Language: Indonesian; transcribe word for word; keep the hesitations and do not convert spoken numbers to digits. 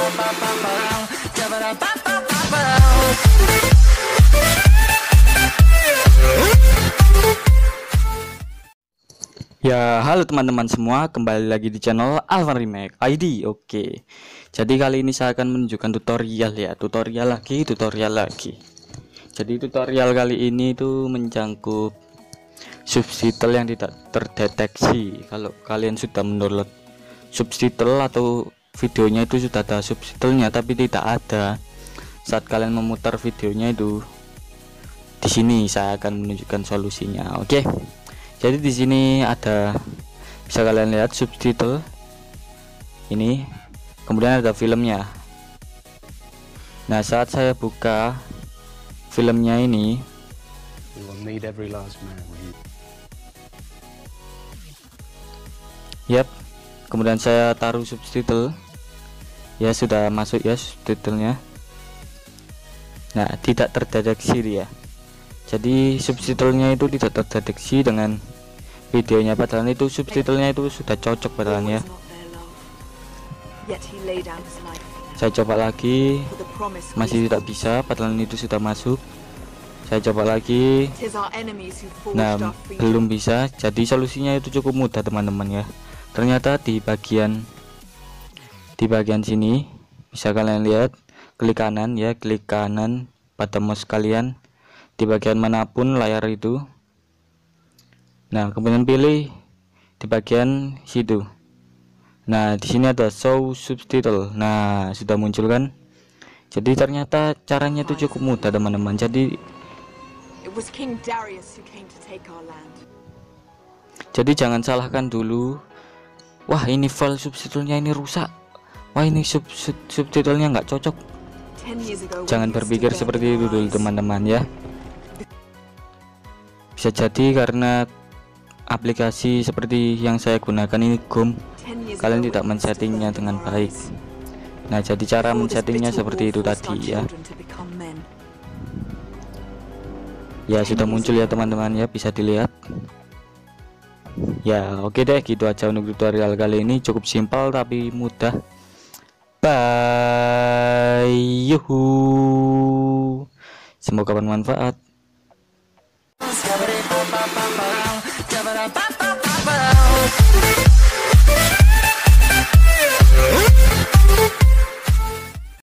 Ya, halo teman-teman semua, kembali lagi di channel Alvan Remake I D. Oke, jadi kali ini saya akan menunjukkan tutorial ya, tutorial lagi, tutorial lagi. Jadi tutorial kali ini itu mencangkup subtitle yang tidak terdeteksi. Kalau kalian sudah mendownload subtitle atau videonya itu sudah ada subtitlenya tapi tidak ada saat kalian memutar videonya itu, di sini saya akan menunjukkan solusinya. Oke. Jadi di sini ada, bisa kalian lihat subtitle ini, kemudian ada filmnya. Nah, saat saya buka filmnya ini, yap, kemudian saya taruh subtitle, ya sudah masuk ya subtitlenya. Nah, tidak terdeteksi dia. Jadi subtitlenya itu tidak terdeteksi dengan videonya, padahal itu subtitlenya itu sudah cocok padahal ya. Saya coba lagi, masih tidak bisa, padahal itu sudah masuk. Saya coba lagi, nah belum bisa. Jadi solusinya itu cukup mudah teman-teman ya. Ternyata di bagian di bagian sini bisa kalian lihat, klik kanan ya, klik kanan pada mouse kalian di bagian manapun layar itu. Nah, kemudian pilih di bagian situ. Nah, di sini ada show subtitle. Nah, sudah muncul kan? Jadi ternyata caranya itu cukup mudah teman-teman. Jadi Jadi jangan salahkan dulu. Wah, ini file subtitlenya ini rusak. Wah, ini sub, sub subtitlenya nggak cocok. Jangan berpikir seperti itu dulu teman-teman ya. Bisa jadi karena aplikasi seperti yang saya gunakan ini G O M, kalian tidak men-settingnya dengan baik. Nah, jadi cara men-settingnya seperti itu tadi ya. Ya, sudah muncul ya teman-teman ya, bisa dilihat. Ya, oke deh, gitu aja untuk tutorial kali ini, cukup simpel tapi mudah. Bye, yuhu. Semoga bermanfaat.